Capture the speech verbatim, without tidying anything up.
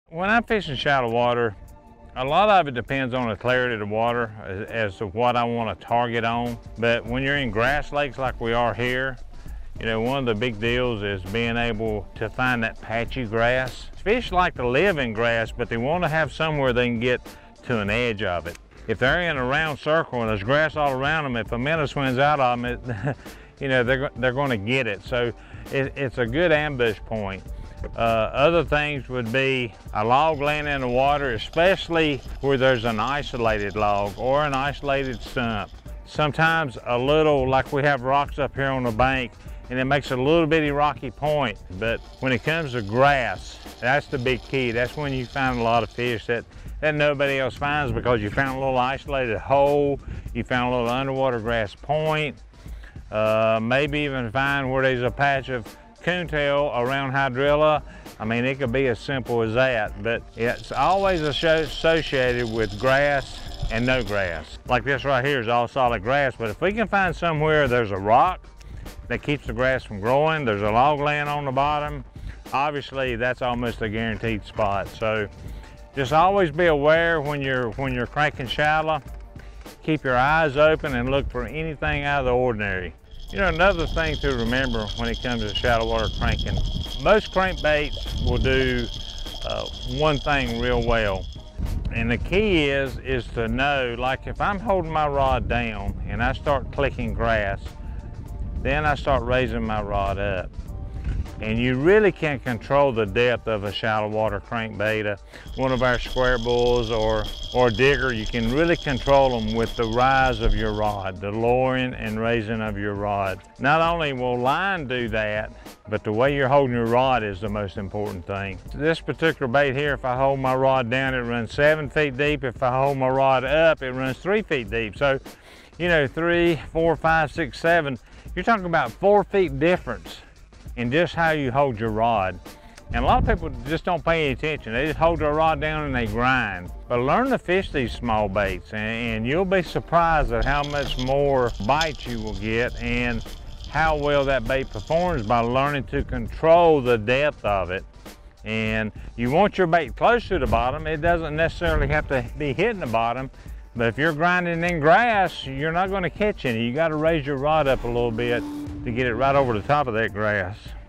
When I'm fishing shallow water, a lot of it depends on the clarity of the water as, as to what I want to target on. But when you're in grass lakes like we are here, you know, one of the big deals is being able to find that patchy grass. Fish like to live in grass, but they want to have somewhere they can get to an edge of it. If they're in a round circle and there's grass all around them, if a minnow swims out of them, it, you know, they're, they're going to get it. So it, it's a good ambush point. Uh, other things would be a log laying in the water, especially where there's an isolated log or an isolated stump. Sometimes a little, like we have rocks up here on the bank, and it makes a little bitty rocky point. But when it comes to grass, that's the big key. That's when you find a lot of fish that, that nobody else finds, because you found a little isolated hole, you found a little underwater grass point, uh, maybe even find where there's a patch of coontail around hydrilla. I mean, it could be as simple as that, but it's always associated with grass and no grass. Like this right here is all solid grass, but if we can find somewhere there's a rock that keeps the grass from growing, there's a log laying on the bottom, obviously that's almost a guaranteed spot. So just always be aware when you're when you're cranking shallow. Keep your eyes open and look for anything out of the ordinary. You know, another thing to remember when it comes to shallow water cranking, most crankbaits will do uh, one thing real well. And the key is, is to know, like if I'm holding my rod down and I start clicking grass, then I start raising my rod up. And you really can control the depth of a shallow water crankbait. Uh, one of our square bulls or, or digger, you can really control them with the rise of your rod, the lowering and raising of your rod. Not only will line do that, but the way you're holding your rod is the most important thing. This particular bait here, if I hold my rod down, it runs seven feet deep. If I hold my rod up, it runs three feet deep. So, you know, three, four, five, six, seven, you're talking about four feet difference in just how you hold your rod. And a lot of people just don't pay any attention. They just hold their rod down and they grind. But learn to fish these small baits, and, and you'll be surprised at how much more bites you will get and how well that bait performs by learning to control the depth of it. And you want your bait close to the bottom. It doesn't necessarily have to be hitting the bottom, but if you're grinding in grass, you're not going to catch any. You got to raise your rod up a little bit to get it right over the top of that grass.